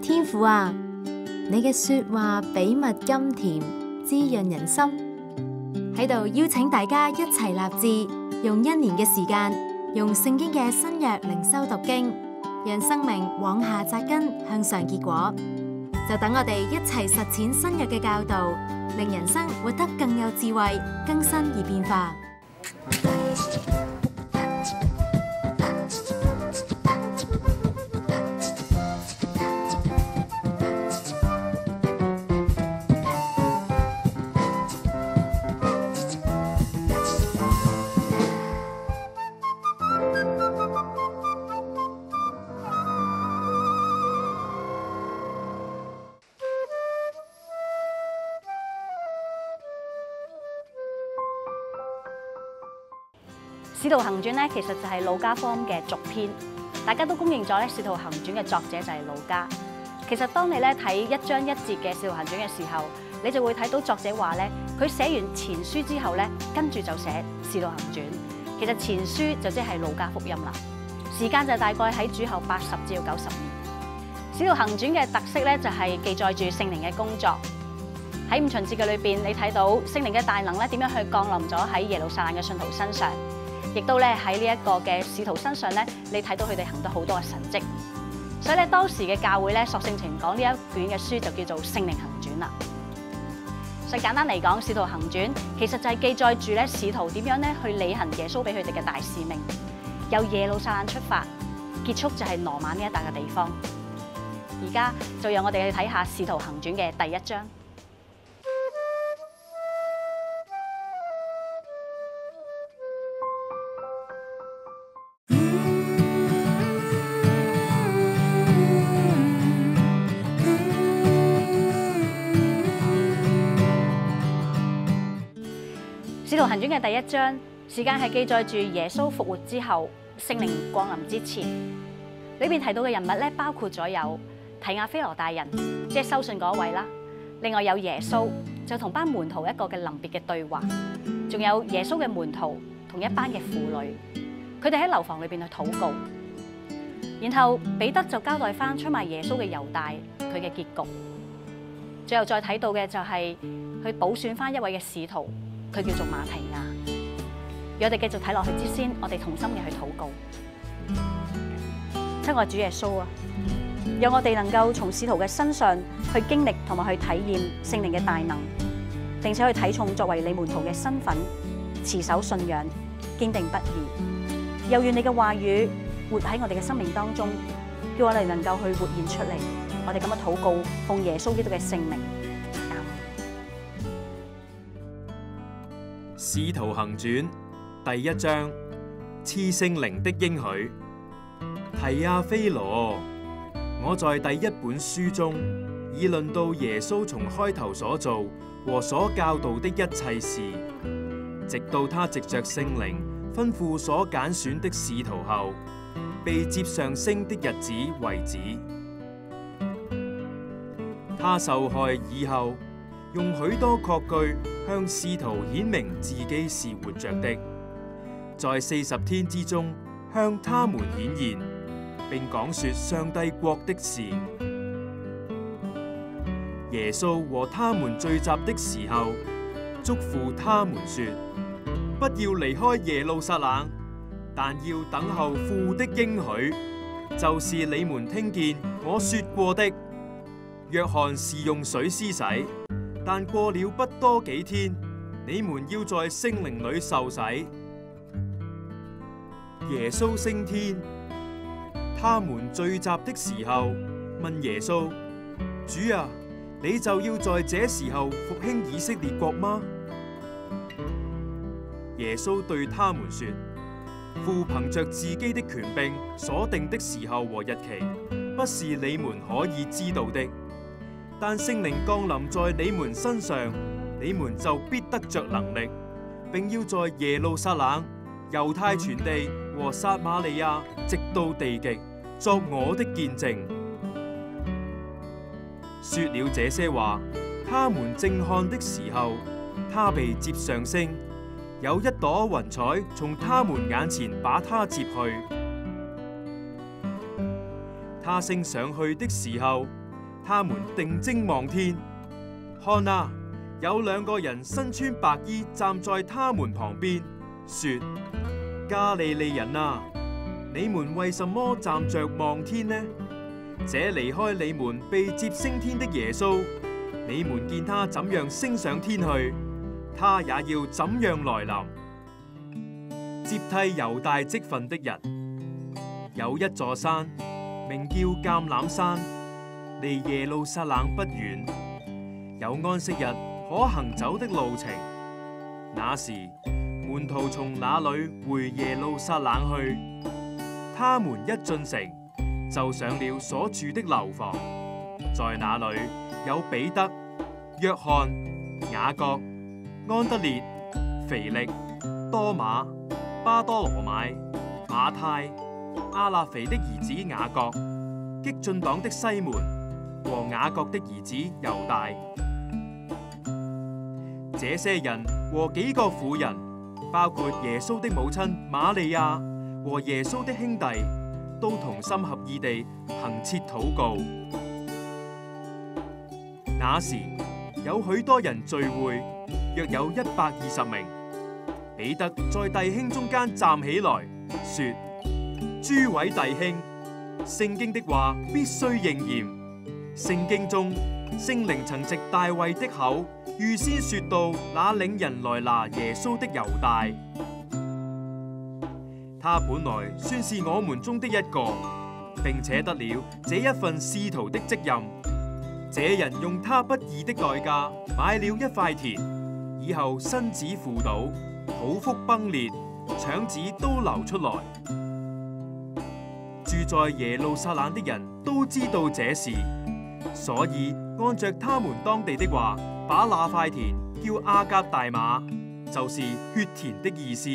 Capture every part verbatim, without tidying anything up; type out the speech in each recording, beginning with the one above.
天父啊，你嘅說話比蜜甘甜，滋潤人心。喺度邀請大家一齊立志，用一年嘅時間，用聖經嘅新約靈修讀經，讓生命往下扎根，向上結果。就等我哋一齊實踐新約嘅教導，令人生活得更有智慧，更新而變化。 《使徒行傳》咧，其實就係路加福音嘅續篇，大家都公認咗咧，《使徒行傳》嘅作者就係路加。其實當你咧睇一章一節嘅《使徒行傳》嘅時候，你就會睇到作者話咧，佢寫完前書之後咧，跟住就寫《使徒行傳》。其實前書就即係路加福音啦。時間就大概喺主後八十至到九十年。《使徒行傳》嘅特色咧，就係記載住聖靈嘅工作。喺五旬節嘅裏邊，你睇到聖靈嘅大能咧，點樣去降臨咗喺耶路撒冷嘅信徒身上。亦都咧喺呢一個嘅使徒身上咧，你睇到佢哋行得好多嘅神蹟，所以咧當時嘅教會咧，索性情講呢一卷嘅書就叫做《聖靈行傳》啦。所以簡單嚟講，《使徒行傳》其實就係記載住咧使徒點樣咧去履行耶穌俾佢哋嘅大使命，由耶路撒冷出發，結束就係羅馬呢一笪嘅地方。而家就讓我哋去睇下《使徒行傳》嘅第一章。《使徒行傳》嘅第一章，時間係記載住耶穌復活之後，聖靈降臨之前。裏邊提到嘅人物咧，包括咗有提亞非羅大人，即係收信嗰位啦。另外有耶穌，就同班門徒一個嘅臨別嘅對話。仲有耶穌嘅門徒同一班嘅婦女，佢哋喺樓房裏邊去禱告。然後彼得就交代翻出賣耶穌嘅猶大佢嘅結局。最後再睇到嘅就係去補選翻一位嘅使徒。佢叫做馬提亞。讓我哋繼續睇落去之先，我哋同心嘅去禱告。親愛主耶穌啊，讓我哋能夠從使徒嘅身上去經歷同埋去體驗聖靈嘅大能，並且去睇重作為你門徒嘅身份，持守信仰，堅定不移。又願你嘅話語活喺我哋嘅生命當中，叫我哋能夠去活現出嚟。我哋咁樣禱告，奉耶穌基督嘅聖名。 《使徒行傳》第一章，賜聖靈的應許。提亞非羅，我在第一本書中已論到耶穌從開頭所做和所教導的一切事，直到他藉着聖靈吩咐所揀選的使徒後，被接上升的日子為止。他受害以後，用許多確據向使徒顯明自己是活着的，在四十天之中向他們顯現，並講說上帝國的事。耶穌和他們聚集的時候，囑咐他們說：不要離開耶路撒冷，但要等候父的應許，就是你們聽見我說過的。約翰是用水施洗，但過了不多幾天，你們要在聖靈裏受洗。耶穌升天，他們聚集的時候，問耶穌：主啊，你就要在這時候復興以色列國嗎？耶穌對他們說：父憑着自己的權柄所定的時候和日期，不是你們可以知道的。但聖靈降臨在你們身上，你們就必得着能力，並要在耶路撒冷、猶太全地和撒瑪利亞，直到地極，作我的見證。說了這些話，他們正看的時候，他被接上升，有一朵雲彩從他們眼前把他接去。他升上去的時候， 他們定睛望天，看啊，有兩個人身穿白衣站在他們旁邊，說：加利利人啊，你們為什麼站着望天呢？這離開你們被接升天的耶穌，你們見他怎樣升上天去，他也要怎樣來臨。接替猶大職分的人，有一座山，名叫橄欖山，離耶路撒冷不遠，有安息日可行走的路程。那時門徒從那裏回耶路撒冷去，他們一進城，就上了所住的樓房，在那裏有彼得、約翰、雅各、安德烈、腓力、多馬、巴多羅買、馬太、亞勒腓的兒子雅各、激進黨的西門和雅各的兒子猶大。這些人和幾個婦人，包括耶穌的母親瑪利亞和耶穌的兄弟，都同心合意地恆切禱告。那時有許多人聚會，約有一百二十名。彼得在弟兄中間站起來，說：諸位弟兄，聖經的話必須應驗。聖經中聖靈曾藉大衛的口預先說到那領人來拿耶穌的猶大。他本來算是我們中的一個，並且得了這一份使徒的職任。這人用他不義的代價買了一塊田，以後身子腐倒，肚腹崩裂，腸子都流出來。住在耶路撒冷的人都知道這事，所以按着他們當地的話，把那塊田叫亞革大馬，就是血田的意思。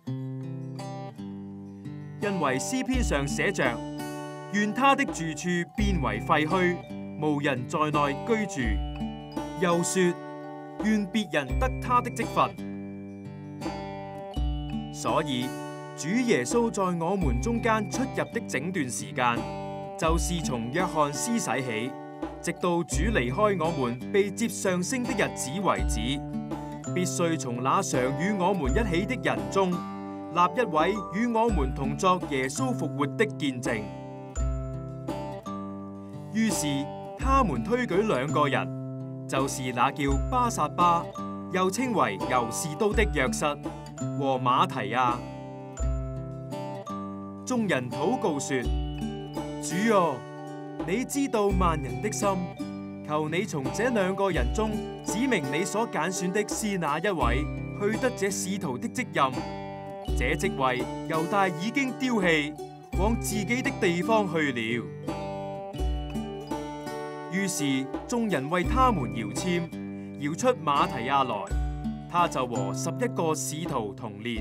因為詩篇上寫着：願他的住處變為廢墟，無人在內居住。又說：願別人得他的職分。所以主耶穌在我們中間出入的整段時間，就是從約翰施洗起，直到主離開我們被接上升的日子為止，必須從那常與我們一起的人中立一位與我們同作耶穌復活的見證。於是他們推舉兩個人，就是那叫巴撒巴，又稱為猶士都的約瑟，和馬提亞。眾人禱告說：主啊，你知道萬人的心，求你從這兩個人中指明你所揀選的是哪一位，去得這使徒的職任。這職位猶大已經丟棄，往自己的地方去了。於是眾人為他們搖籤，搖出馬提亞來，他就和十一個使徒同列。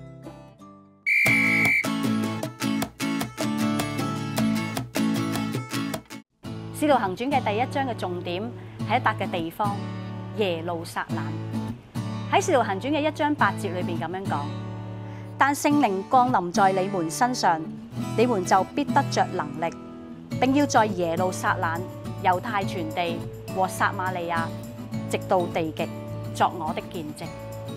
使徒行傳嘅第一章嘅重點係一笪嘅地方耶路撒冷。喺使徒行傳嘅一章八節裏邊咁樣講：但聖靈降臨在你們身上，你們就必得着能力，並要在耶路撒冷、猶太全地和撒瑪利亞，直到地極，作我的見證。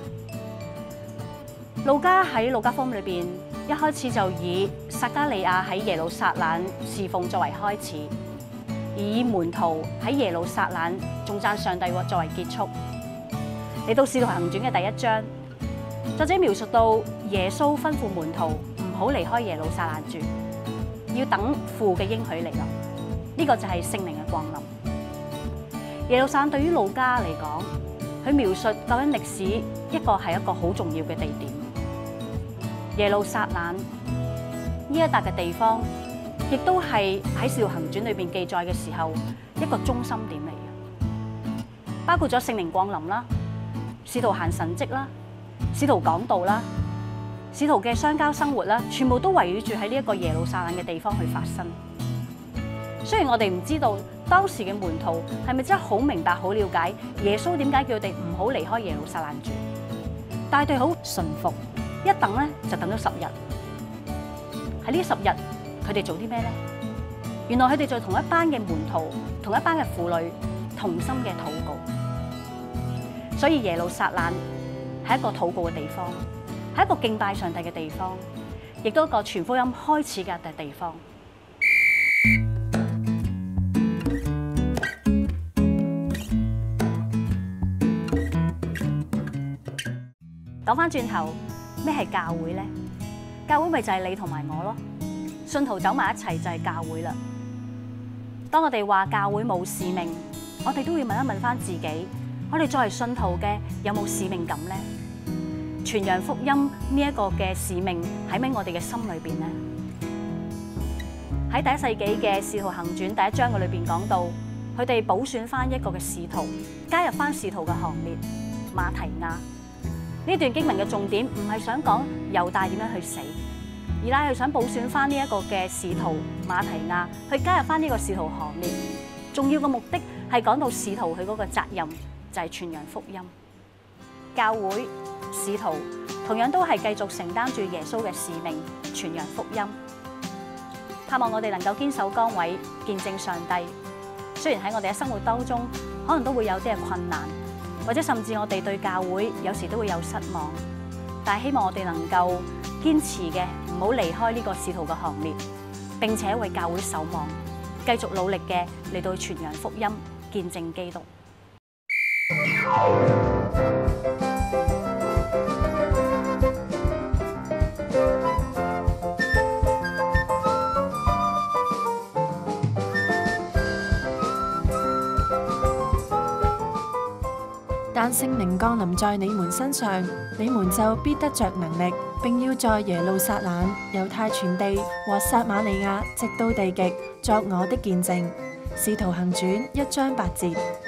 路加喺路加福音裏邊一開始就以撒加利亞喺耶路撒冷侍奉作為開始，而以門徒喺耶路撒冷頌讚上帝作為結束。嚟到使徒行傳嘅第一章，作者描述到耶穌吩咐門徒唔好離開耶路撒冷住，要等父嘅應許嚟臨。呢個就係聖靈嘅降臨。耶路撒冷對於路加嚟講，佢描述救恩歷史一個係一個好重要嘅地點。耶路撒冷呢一笪嘅地方，亦都係喺使徒行傳裏邊記載嘅時候一個中心點嚟嘅，包括咗聖靈降臨啦、使徒行神蹟啦、使徒講道啦、使徒嘅相交生活啦，全部都圍繞住喺呢一個耶路撒冷嘅地方去發生。雖然我哋唔知道當時嘅門徒係咪真係好明白、好了解耶穌點解叫佢哋唔好離開耶路撒冷住，但係佢好順服，一等咧就等咗十日。喺呢十日，佢哋做啲咩咧？ 原來佢哋就同一班嘅門徒、同一班嘅婦女同心嘅禱告。所以耶路撒冷係一個禱告嘅地方，係一個敬拜上帝嘅地方，亦都一個傳福音開始嘅地方。講返轉頭，咩係教會呢？教會咪就係你同埋我咯，信徒走埋一齊就係教會啦。當我哋話教會冇使命，我哋都要問一問返自己，我哋作為信徒嘅有冇使命感呢？傳揚福音呢一個嘅使命喺咪我哋嘅心裏邊呢？喺第一世紀嘅《使徒行傳》第一章嘅裏邊講到，佢哋補選翻一個嘅使徒，加入翻使徒嘅行列，馬提亞。呢段經文嘅重點唔係想講猶大點樣去死，而係想補選翻呢一個嘅使徒馬提亞，去加入翻呢個使徒行列。重要嘅目的係講到使徒佢嗰個責任就係傳揚福音。教會使徒同樣都係繼續承擔住耶穌嘅使命，傳揚福音。盼望我哋能夠堅守崗位，見證上帝。雖然喺我哋嘅生活當中，可能都會有啲嘅困難，或者甚至我哋對教會有時都會有失望，但係希望我哋能夠堅持嘅，唔好離開呢個使徒嘅行列，並且為教會守望，繼續努力嘅嚟到傳揚福音，見證基督。 但聖靈降臨在你們身上，你們就必得着能力，並要在耶路撒冷、猶太全地和撒瑪利亞，直到地極，作我的見證。使徒行傳一章八節。